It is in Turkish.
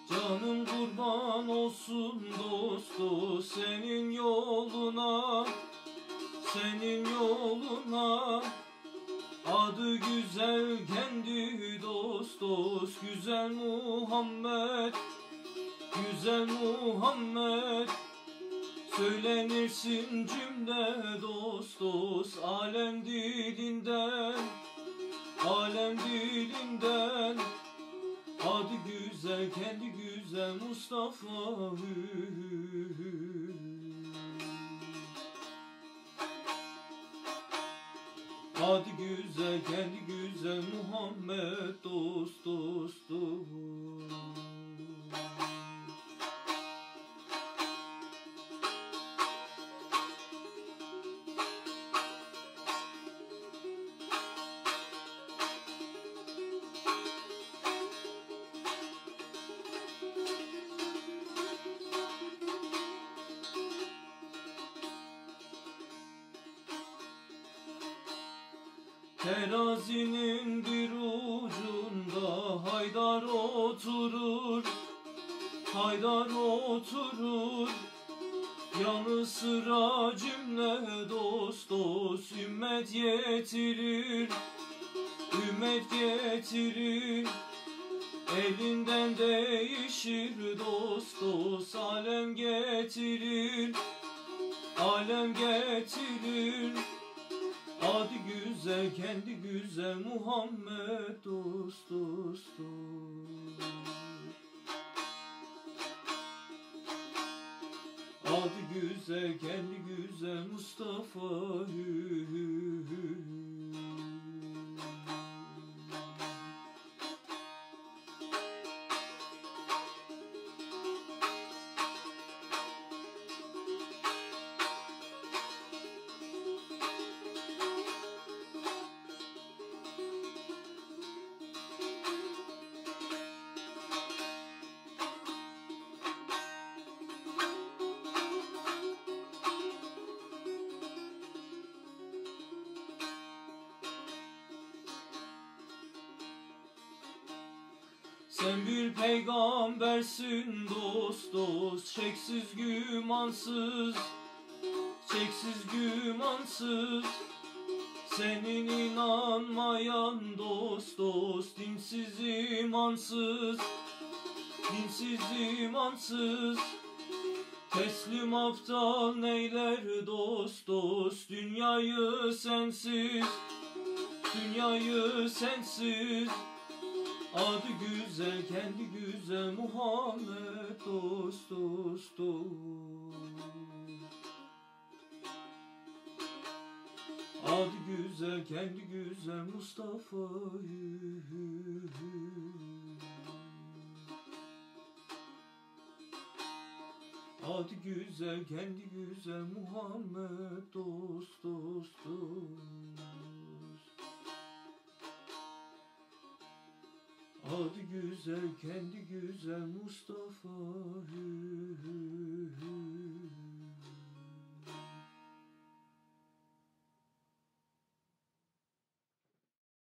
Canım kurban olsun dostu senin yoluna, senin yoluna. Adı güzel kendi dost dost, güzel Muhammed, güzel Muhammed. Söylenirsin cümle dost dost, alem dilinden, alem dilinden. Adı güzel kendi güzel Mustafa. Adı güzel kendi güzel Muhammed dost dost dost. Terazinin bir ucunda Haydar oturur, Haydar oturur. Yanı sıra cümle dost dost, ümmet getirir, ümmet getirir. Elinden değişir dost dost, alem getirir, alem getirir. Adı güzel kendi güzel Muhammed dost dost dost. Adı güzel kendi güzel Mustafa. Sen bir peygambersin dost dost, şeksiz gümansız, şeksiz gümansız. Senin inanmayan dost dost, dinsiz imansız, dinsiz imansız. Teslim aptal neyler dost dost, dünyayı sensiz, dünyayı sensiz. Adı güzel kendi güzel Muhammed dost dost dost. Adı güzel kendi güzel Mustafa. Adı güzel kendi güzel Muhammed dost dost dost. Adı güzel kendi güzel Mustafa.